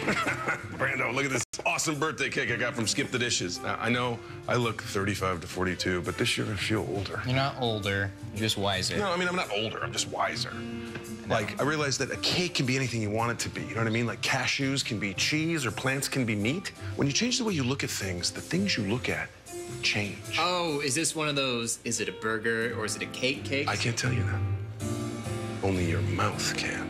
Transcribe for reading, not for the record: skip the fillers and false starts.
Brando, look at this awesome birthday cake I got from Skip the Dishes. Now, I know I look 35 to 42, but this year I feel older. You're not older, you're just wiser. No, I mean, I'm not older, I'm just wiser. Like, I realized that a cake can be anything you want it to be, you know what I mean? Like, cashews can be cheese or plants can be meat. When you change the way you look at things, the things you look at change. Oh, is this one of those, is it a burger or is it a cake? I can't tell you that. Only your mouth can.